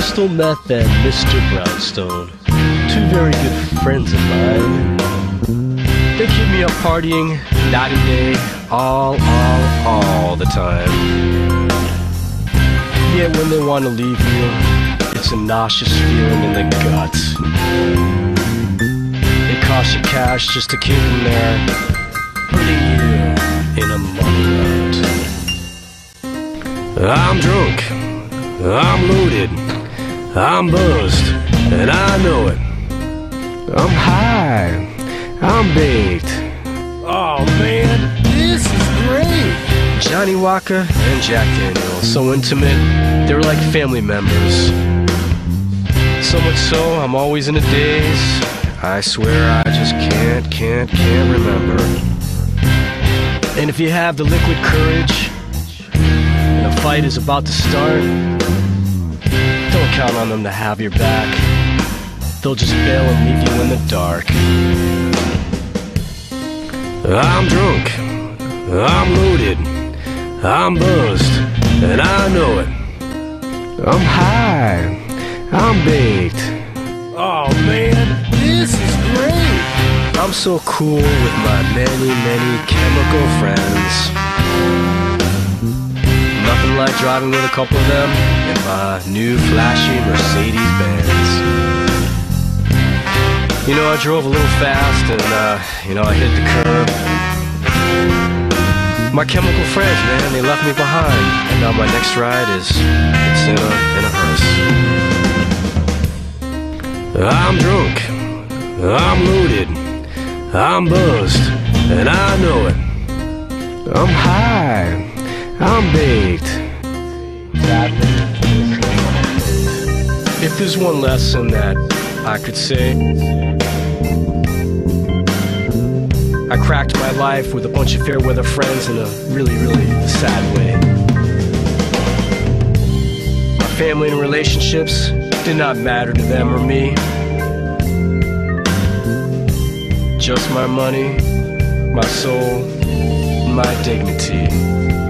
Crystal Meth and Mr. Brownstone, two very good friends of mine. They keep me up partying night and day, all the time. Yet when they want to leave you, it's a nauseous feeling in the guts. It costs you cash just to keep them there, putting you in a money rut. I'm drunk, I'm loaded, I'm buzzed, and I know it. I'm high, I'm baked. Oh man, this is great! Johnny Walker and Jack Daniels, so intimate, they were like family members. So much so, I'm always in a daze. I swear I just can't remember. And if you have the liquid courage, and a fight is about to start, don't count on them to have your back. They'll just bail and leave you in the dark. I'm drunk, I'm loaded, I'm buzzed, and I know it. I'm high, I'm baked. Oh man, this is great! I'm so cool with my many chemical friends. Nothing like driving with a couple of them in my new flashy Mercedes Benz. You know, I drove a little fast and, I hit the curb. My chemical friends, man, they left me behind. And now my next ride it's in a hearse. I'm drunk, I'm loaded, I'm buzzed, and I know it. I'm high, I'm baked. If there's one lesson that I could say, I cracked my life with a bunch of fair weather friends in a really sad way. My family and relationships did not matter to them or me. Just my money, my soul, my dignity.